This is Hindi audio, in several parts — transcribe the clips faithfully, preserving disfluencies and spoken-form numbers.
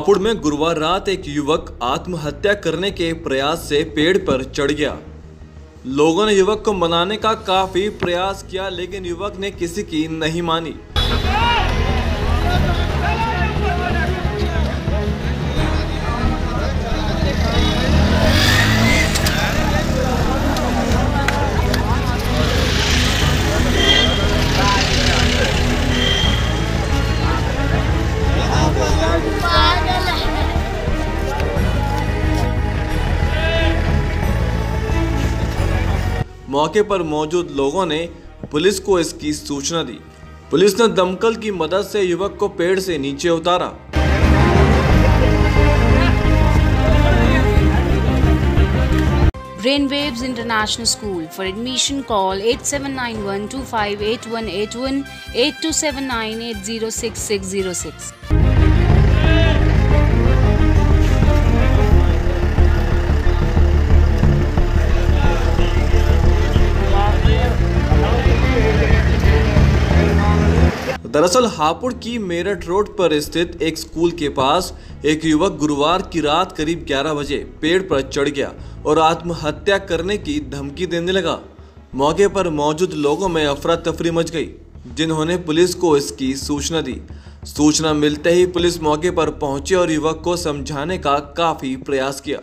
हापुड़ में गुरुवार रात एक युवक आत्महत्या करने के प्रयास से पेड़ पर चढ़ गया। लोगों ने युवक को मनाने का काफी प्रयास किया, लेकिन युवक ने किसी की नहीं मानी। मौके पर मौजूद लोगों ने पुलिस को इसकी सूचना दी। पुलिस ने दमकल की मदद से युवक को पेड़ से नीचे उतारा। Brainwaves International School. For admission call eight seven nine one two five eight one eight one, eight two seven nine eight zero six six zero six. दरअसल हापुड़ की मेरठ रोड पर स्थित एक स्कूल के पास एक युवक गुरुवार की रात करीब ग्यारह बजे पेड़ पर चढ़ गया और आत्महत्या करने की धमकी देने लगा। मौके पर मौजूद लोगों में अफरा तफरी मच गई, जिन्होंने पुलिस को इसकी सूचना दी। सूचना मिलते ही पुलिस मौके पर पहुंची और युवक को समझाने का काफी प्रयास किया।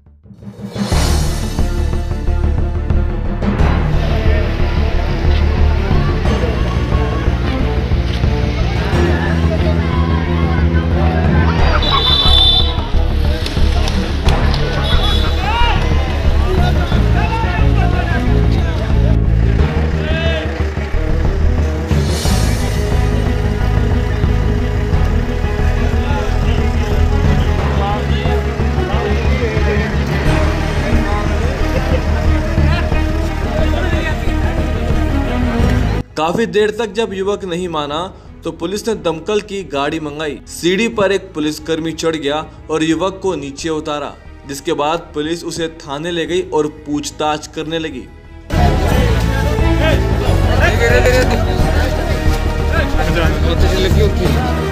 काफी देर तक जब युवक नहीं माना तो पुलिस ने दमकल की गाड़ी मंगाई। सीढ़ी पर एक पुलिसकर्मी चढ़ गया और युवक को नीचे उतारा, जिसके बाद पुलिस उसे थाने ले गई और पूछताछ करने लगी। लगी